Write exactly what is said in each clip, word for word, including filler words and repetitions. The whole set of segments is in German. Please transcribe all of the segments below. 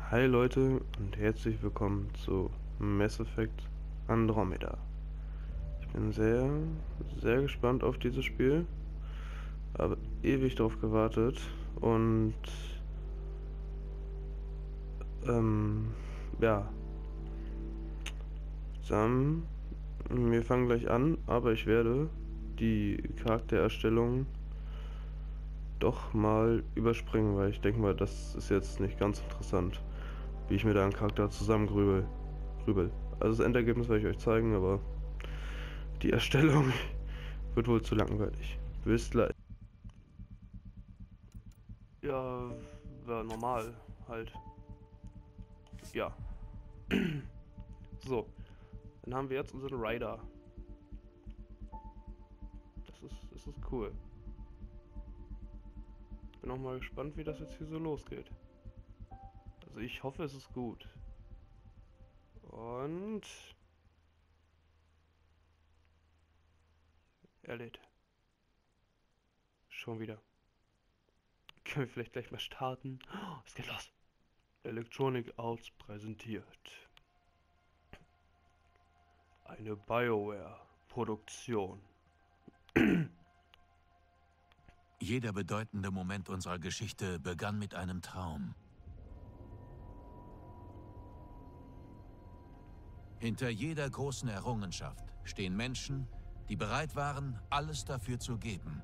Hi Leute und herzlich willkommen zu Mass Effect Andromeda. Ich bin sehr, sehr gespannt auf dieses Spiel. Habe ewig darauf gewartet und ähm, ja, dann, wir fangen gleich an, aber ich werde die Charaktererstellung doch mal überspringen, weil ich denke mal, das ist jetzt nicht ganz interessant, wie ich mir da einen Charakter zusammengrübel. Grübel. Also das Endergebnis werde ich euch zeigen, aber die Erstellung wird wohl zu langweilig. Bis gleich. Ja, war normal halt. Ja. So, dann haben wir jetzt unseren Rider. Das ist, das ist cool. Bin auch mal gespannt, wie das jetzt hier so losgeht. Also ich hoffe, es ist gut. Und er lädt. Schon wieder. Können wir vielleicht gleich mal starten? Oh, es geht los. Electronic Arts präsentiert. Eine BioWare-Produktion. Jeder bedeutende Moment unserer Geschichte begann mit einem Traum. Hinter jeder großen Errungenschaft stehen Menschen, die bereit waren, alles dafür zu geben.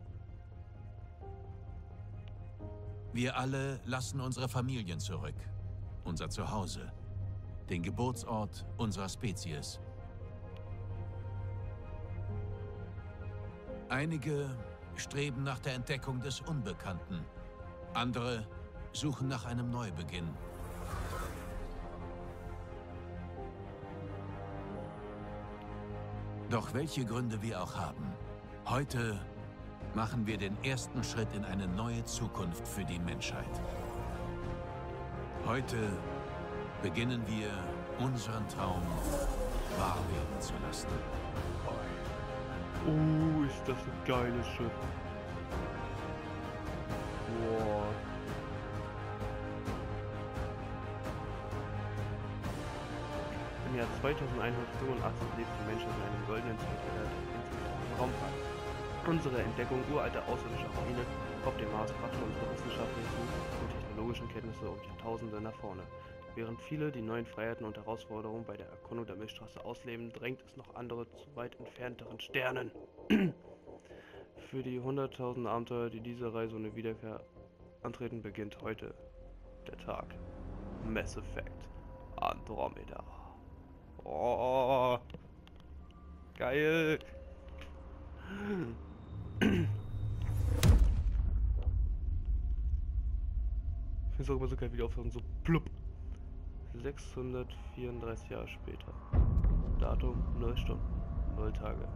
Wir alle lassen unsere Familien zurück, unser Zuhause, den Geburtsort unserer Spezies. Einige streben nach der Entdeckung des Unbekannten, andere suchen nach einem Neubeginn. Doch welche Gründe wir auch haben, heute machen wir den ersten Schritt in eine neue Zukunft für die Menschheit. Heute beginnen wir, unseren Traum wahr werden zu lassen. Oh, ist das ein geiles Schiff. Boah. Im Jahr zweitausendeinhundertfünfundachtzig lebt die Menschheit in einem goldenen Zeitalter der Raumfahrt. Unsere Entdeckung uralter außerirdischer Ruine auf dem Mars brachte unsere wissenschaftlichen und technologischen Kenntnisse um Jahrtausende nach vorne. Während viele die neuen Freiheiten und Herausforderungen bei der Erkundung der Milchstraße ausleben, drängt es noch andere zu weit entfernteren Sternen. Für die hunderttausend Abenteuer, die diese Reise ohne Wiederkehr antreten, beginnt heute der Tag. Mass Effect Andromeda. Oh, geil. Ich finde es auch immer so geil, wie die aufhören, so plupp. sechshundertvierunddreißig Jahre später. Datum null Stunden, null Tage.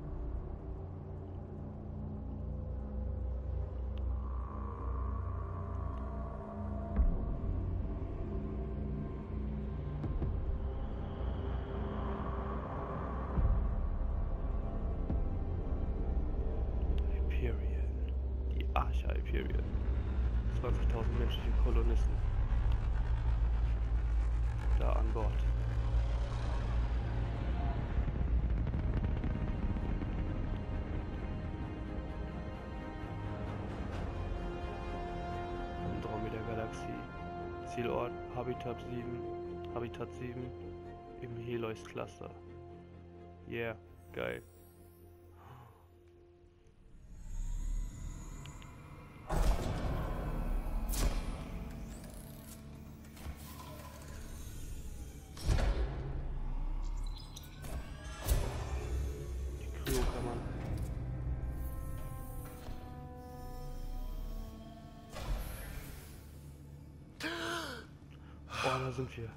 Hyperion. Die Arche Hyperion. zwanzigtausend menschliche Kolonisten. Da an Bord. Andromeda Galaxie. Zielort Habitat sieben. Habitat sieben im Helios Cluster. Yeah, geil. Oh, da sind wir.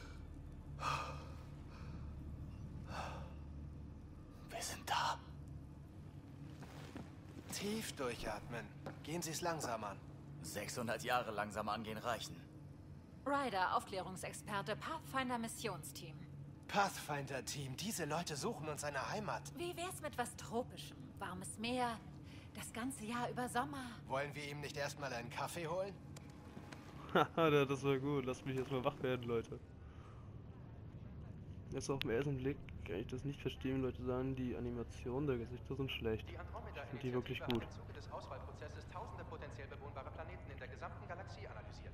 Wir sind da. Tief durchatmen. Gehen Sie es langsam an. sechshundert Jahre langsam angehen reichen. Ryder, Aufklärungsexperte, Pathfinder Missionsteam. Pathfinder-Team, diese Leute suchen uns eine Heimat. Wie wär's mit was Tropischem? Warmes Meer, das ganze Jahr über Sommer. Wollen wir ihm nicht erstmal einen Kaffee holen? Haha, das war gut. Lasst mich jetzt mal wach werden, Leute. Jetzt auf den ersten Blick kann ich das nicht verstehen, wenn Leute sagen, die Animationen der Gesichter sind schlecht. Ich finde die wirklich gut. Im Zuge des Auswahlprozesses tausende potenziell bewohnbare Planeten in der gesamten Galaxie analysiert.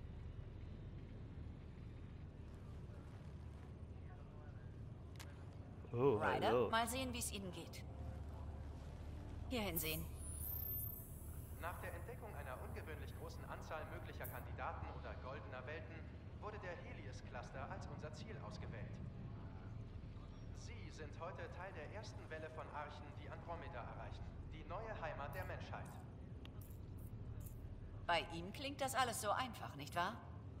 Oh, Ryder, hallo. mal sehen, wie es Ihnen geht. Hierhin sehen. Nach der Entdeckung einer ungewöhnlich großen Anzahl möglicher Kandidaten oder goldener Welten wurde der Helios-Cluster als unser Ziel ausgewählt. Sie sind heute Teil der ersten Welle von Archen, die Andromeda erreichen. Die neue Heimat der Menschheit. Bei ihm klingt das alles so einfach, nicht wahr?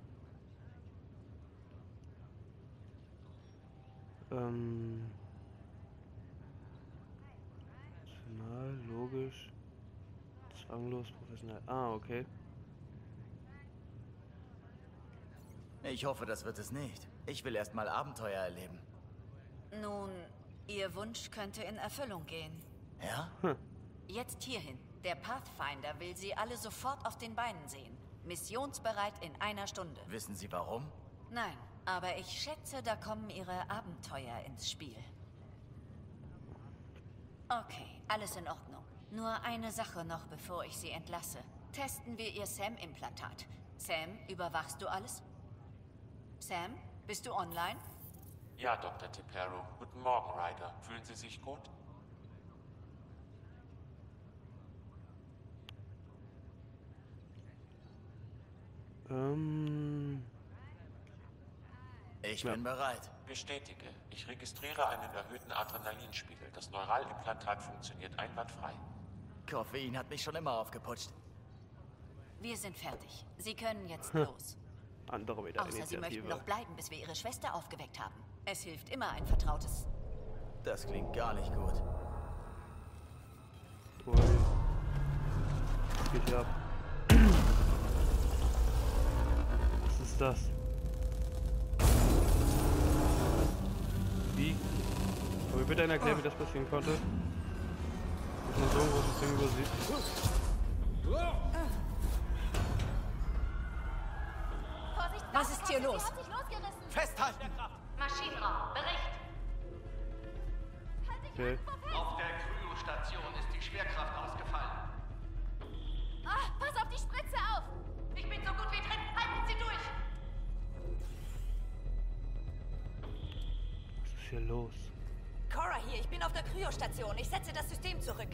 Ähm... Rational, logisch, zwanglos, professionell. Ah, okay. Ich hoffe, das wird es nicht. Ich will erst mal Abenteuer erleben. Nun, Ihr Wunsch könnte in Erfüllung gehen. Ja? Hm. Jetzt hierhin. Der Pathfinder will Sie alle sofort auf den Beinen sehen. Missionsbereit in einer Stunde. Wissen Sie warum? Nein, aber ich schätze, da kommen Ihre Abenteuer ins Spiel. Okay, alles in Ordnung. Nur eine Sache noch, bevor ich Sie entlasse. Testen wir Ihr Sam-Implantat. Sam, überwachst du alles? Sam, bist du online? Ja, Doktor Tipero. Guten Morgen, Ryder. Fühlen Sie sich gut? Ähm... Ich Ja. bin bereit. Bestätige. Ich registriere einen erhöhten Adrenalinspiegel. Das Neuralimplantat funktioniert einwandfrei. Koffein hat mich schon immer aufgeputscht. Wir sind fertig. Sie können jetzt los. Andere wieder Außer Sie möchten Initiative. noch bleiben, bis wir Ihre Schwester aufgeweckt haben. Es hilft immer ein vertrautes... Das klingt gar nicht gut. Ui. Was geht hier ab? Was ist das? Wie? Kann mir bitte einer erklären, wie das passieren konnte? Dass man so ein großes Ding übersieht. Vorsicht, Was ist hier los? Sie hat sich losgerissen. Festhalten! Maschinenraum, Bericht. Okay. Auf der Kryostation ist die Schwerkraft ausgefallen. Ah, pass auf die Spritze auf. Ich bin so gut wie drin. Halten Sie durch. Was ist hier los? Cora hier, ich bin auf der Kryostation. Ich setze das System zurück.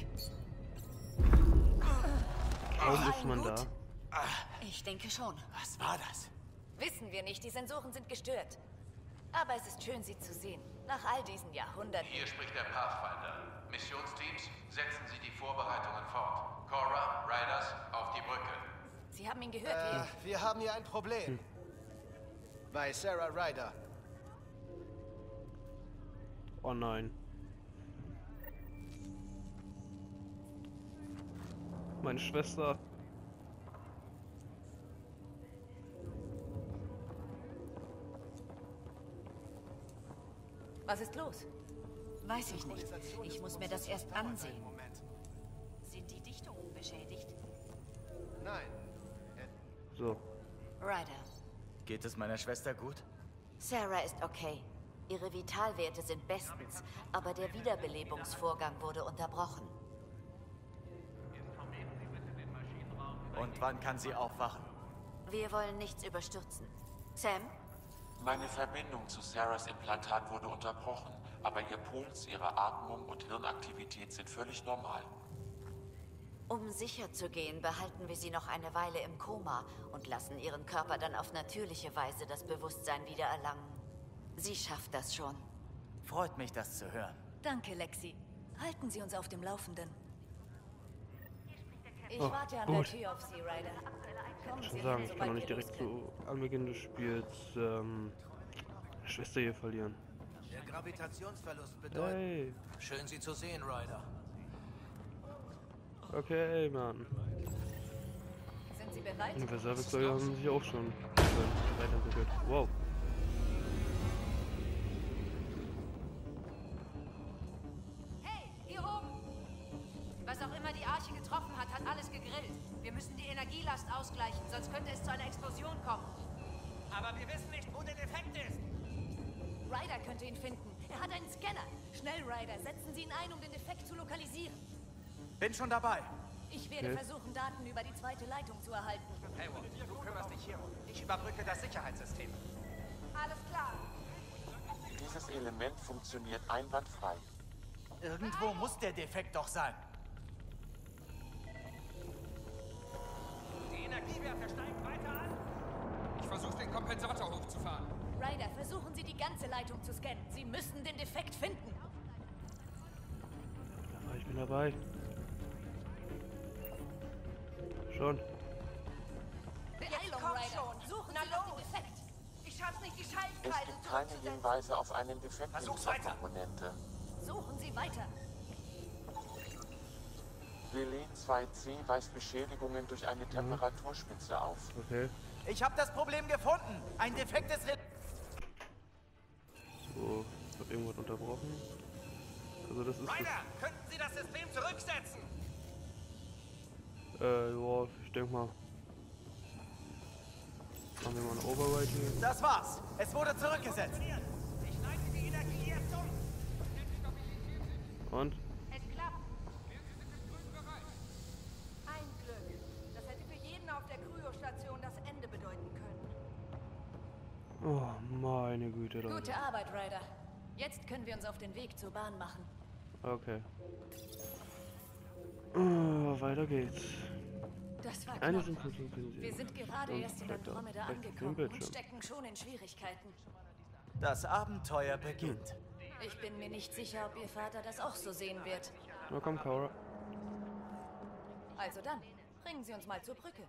Warum ist man da? Ich denke schon. Was war das? Wissen wir nicht, die Sensoren sind gestört. Aber es ist schön, Sie zu sehen. Nach all diesen Jahrhunderten. Hier spricht der Pathfinder. Missionsteams, setzen Sie die Vorbereitungen fort. Cora, Riders, auf die Brücke. Sie haben ihn gehört, Äh, wir haben hier ein Problem. Bei Sarah Ryder. Oh nein. Meine Schwester. Was ist los? Weiß ich nicht. Ich muss mir das erst ansehen. Moment. Sind die Dichtungen beschädigt? Nein. So. Ryder. Geht es meiner Schwester gut? Sarah ist okay. Ihre Vitalwerte sind bestens, aber der Wiederbelebungsvorgang wurde unterbrochen. Und wann kann sie aufwachen? Wir wollen nichts überstürzen. Sam? Meine Verbindung zu Sarahs Implantat wurde unterbrochen, aber ihr Puls, ihre Atmung und Hirnaktivität sind völlig normal. Um sicher zu gehen, behalten wir sie noch eine Weile im Koma und lassen ihren Körper dann auf natürliche Weise das Bewusstsein wiedererlangen. Sie schafft das schon. Freut mich, das zu hören. Danke, Lexi. Halten Sie uns auf dem Laufenden. Ich Oh, warte an gut. der Tür auf Sie, Ryder. Kommen Ich Sie schon sagen, rein, ich kann sobald doch nicht wir direkt los können. zu am Beginn des Spiels ähm, meine Schwester hier verlieren. Der Gravitationsverlust bedeutet... Hey, Schön, Sie zu sehen, Ryder. okay, Mann. Sind Sie bereit? Universalwerkzeuge haben sich auch schon äh, weiterentwickelt. Wow. Hey, hier oben. Was auch immer die Arche getroffen hat, hat alles gegrillt. Wir müssen die Energielast ausgleichen, sonst könnte es zu einer Explosion kommen. Aber wir wissen nicht, wo der Defekt ist. Ryder könnte ihn finden. Er hat einen Scanner. Schnell, Ryder, setzen Sie ihn ein, um den Defekt zu lokalisieren. Bin schon dabei. Ich werde Okay. versuchen, Daten über die zweite Leitung zu erhalten. Hayward, du kümmerst dich hierum. Ich überbrücke das Sicherheitssystem. Alles klar. Dieses Element funktioniert einwandfrei. Irgendwo muss der Defekt doch sein. Die Energiewerte steigen weiter an. Ich versuche, den Kompensator hochzufahren. Ryder, versuchen Sie, die ganze Leitung zu scannen. Sie müssen den Defekt finden. Aber ich bin dabei. Schon. Beeilung, Ryder. Suchen Sie doch den Defekt. Ich schaff's nicht, die Es Schaltkreise gibt keine Hinweise auf einen Defekt in Versuch's dieser weiter. Komponente. Suchen Sie weiter. Selen zwei C weist Beschädigungen durch eine Temperaturspitze auf. Okay. Ich habe das Problem gefunden. Ein defektes Relais. So, wird irgendwas unterbrochen. Also das ist Ryder, könnten Sie das System zurücksetzen? das, äh, ja, ich denke mal. Machen wir mal ein Override hier. Das war's. Es wurde zurückgesetzt. Ich leite die Energie jetzt um. Und? Es klappt. Ein Glück. Das hätte für jeden auf der Kryostation das Ende bedeuten können. Oh, meine Güte, Leute. Gute Arbeit, Ryder. Jetzt können wir uns auf den Weg zur Bahn machen. Okay. Oh, weiter geht's. Das war Eine knapp. sind Wir sind gerade erst in Andromeda angekommen und stecken schon in Schwierigkeiten. Das Abenteuer beginnt. Ich bin mir nicht sicher, ob Ihr Vater das auch so sehen wird. Na komm, Cora. Also dann, bringen Sie uns mal zur Brücke.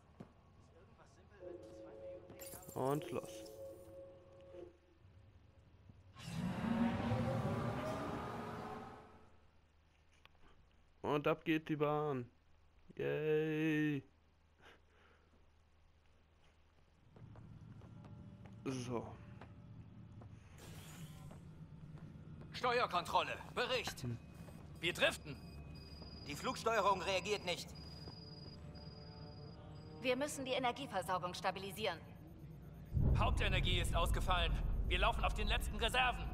Und los. Und ab geht die Bahn. Yay. So. Steuerkontrolle, Bericht. Wir driften. Die Flugsteuerung reagiert nicht. Wir müssen die Energieversorgung stabilisieren. Hauptenergie ist ausgefallen. Wir laufen auf den letzten Reserven.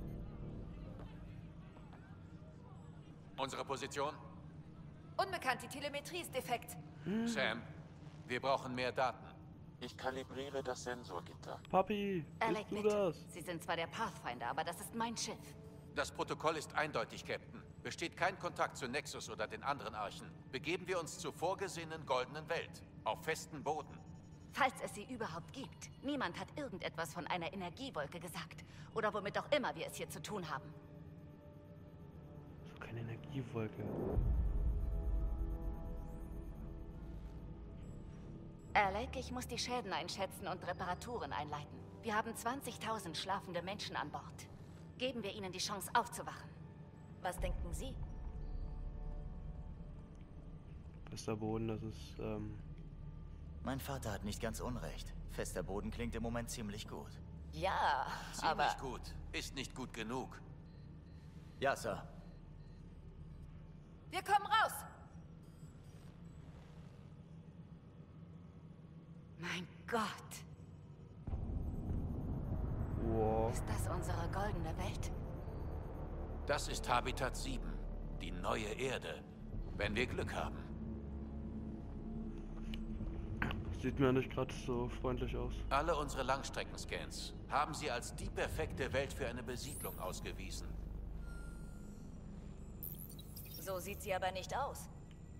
Unsere Position? Unbekannt, die Telemetrie ist defekt. Sam, wir brauchen mehr Daten. Ich kalibriere das Sensorgitter. Papi, Alec, bist du bitte. das? Sie sind zwar der Pathfinder, aber das ist mein Schiff. Das Protokoll ist eindeutig, Captain. Besteht kein Kontakt zu Nexus oder den anderen Archen, begeben wir uns zur vorgesehenen goldenen Welt. Auf festen Boden. Falls es sie überhaupt gibt. Niemand hat irgendetwas von einer Energiewolke gesagt. Oder womit auch immer wir es hier zu tun haben. So keine Energiewolke. Alec, ich muss die Schäden einschätzen und Reparaturen einleiten. Wir haben zwanzigtausend schlafende Menschen an Bord. Geben wir ihnen die Chance aufzuwachen. Was denken Sie? Fester Boden, das ist, ähm... Mein Vater hat nicht ganz unrecht. Fester Boden klingt im Moment ziemlich gut. Ja, aber... Ziemlich gut. Ist nicht gut genug. Ja, Sir. Wir kommen raus! Mein Gott. Wow. Ist das unsere goldene Welt? Das ist Habitat sieben, die neue Erde. Wenn wir Glück haben. Sieht mir nicht gerade so freundlich aus. Alle unsere Langstreckenscans haben sie als die perfekte Welt für eine Besiedlung ausgewiesen. So sieht sie aber nicht aus.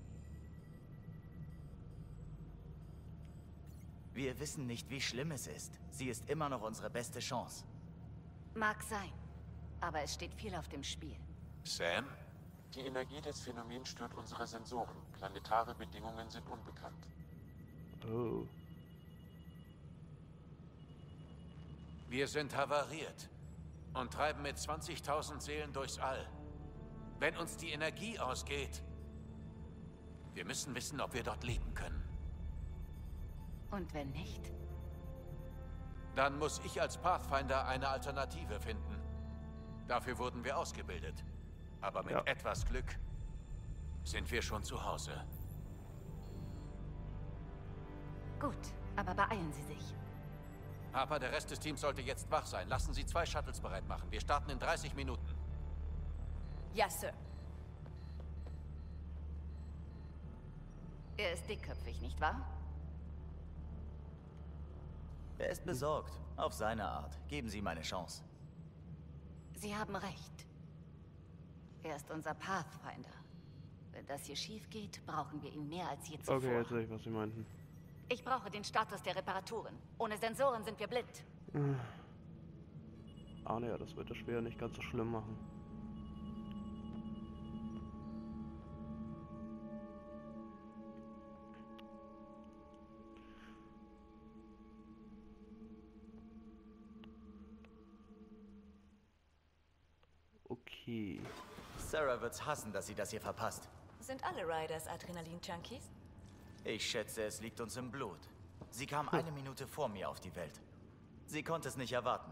Wir wissen nicht, wie schlimm es ist. Sie ist immer noch unsere beste Chance. Mag sein. Aber es steht viel auf dem Spiel. Sam? Die Energie des Phänomens stört unsere Sensoren. Planetare Bedingungen sind unbekannt. Oh. Wir sind havariert und treiben mit zwanzigtausend Seelen durchs All. Wenn uns die Energie ausgeht, wir müssen wissen, ob wir dort leben können. Und wenn nicht? Dann muss ich als Pathfinder eine Alternative finden. Dafür wurden wir ausgebildet. Aber mit Ja. etwas Glück sind wir schon zu Hause. Gut, aber beeilen Sie sich. Harper, der Rest des Teams sollte jetzt wach sein. Lassen Sie zwei Shuttles bereit machen. Wir starten in dreißig Minuten. Ja, Sir. Er ist dickköpfig, nicht wahr? Er ist besorgt. Auf seine Art. Geben Sie ihm eine Chance. Sie haben recht. Er ist unser Pathfinder. Wenn das hier schief geht, brauchen wir ihn mehr als je zuvor. Okay, jetzt sehe ich, was Sie meinten. Ich brauche den Status der Reparaturen. Ohne Sensoren sind wir blind. Ah, naja, das wird das schwer nicht ganz so schlimm machen. Okay. Sarah wird's hassen, dass sie das hier verpasst. Sind alle Riders Adrenalin-Junkies? Ich schätze, es liegt uns im Blut. Sie kam eine Minute vor mir auf die Welt. Sie konnte es nicht erwarten.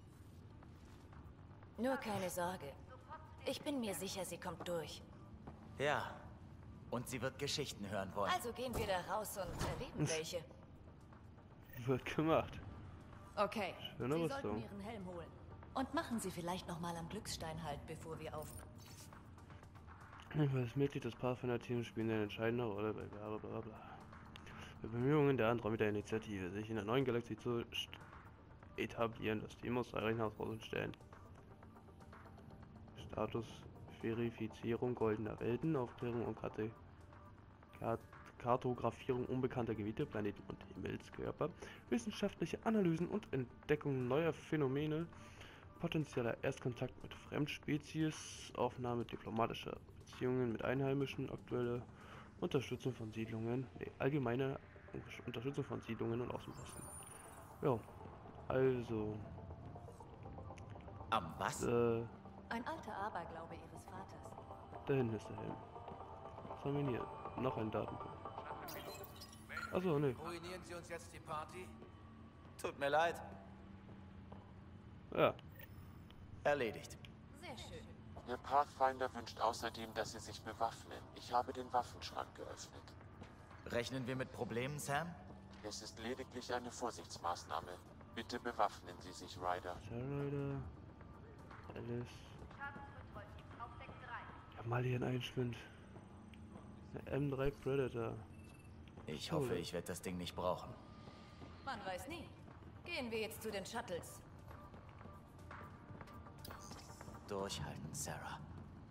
Nur keine Sorge. Ich bin mir sicher, sie kommt durch. Ja. Und sie wird Geschichten hören wollen. Also gehen wir da raus und erleben welche. Wird gemacht. Okay. Schöne Sie Rüstung. sollten Ihren Helm holen. Und machen Sie vielleicht noch mal am Glücksstein halt, bevor wir auf... Als Mitglied des Pathfinder-Teams spielen eine entscheidende Rolle bei bla bla bla. Bei Bemühungen der Andromeda-Initiative, sich in der neuen Galaxie zu etablieren, das Team muss zahlreiche Herausforderungen stellen. Status, Verifizierung goldener Welten, Aufklärung und Karte, Kart, Kartografierung unbekannter Gebiete, Planeten und Himmelskörper, wissenschaftliche Analysen und Entdeckung neuer Phänomene, potenzieller Erstkontakt mit Fremdspezies, Aufnahme diplomatischer Beziehungen mit Einheimischen, aktuelle Unterstützung von Siedlungen, nee, allgemeine Unterstützung von Siedlungen und Außenposten. Ja, also. Am was? Äh, Ein alter Aberglaube Ihres Vaters. da hinten ist der Helm. Was haben wir denn hier? Noch ein Datenpunkt. Achso, ne. Ruinieren Sie uns jetzt die Party? Tut mir leid. Ja. Erledigt. Sehr schön. Ihr Pathfinder wünscht außerdem, dass Sie sich bewaffnen. Ich habe den Waffenschrank geöffnet. Rechnen wir mit Problemen, Sam? Es ist lediglich eine Vorsichtsmaßnahme. Bitte bewaffnen Sie sich, Ryder. Rider. Alice. Ja, mal hier ein Einschwind. Eine M drei Predator. Ich hoffe, ich werde das Ding nicht brauchen. Man weiß nie. Gehen wir jetzt zu den Shuttles. Durchhalten, Sarah.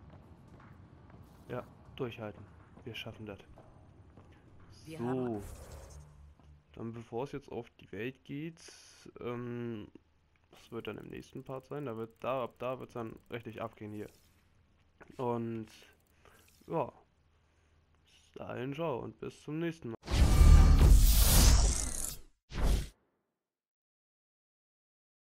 Ja, durchhalten. Wir schaffen das. Wir So. haben- Dann bevor es jetzt auf die Welt geht, ähm, das wird dann im nächsten Part sein, da wird da, ab da wird es dann richtig abgehen hier. Und ja, bis dahin, ciao und bis zum nächsten Mal.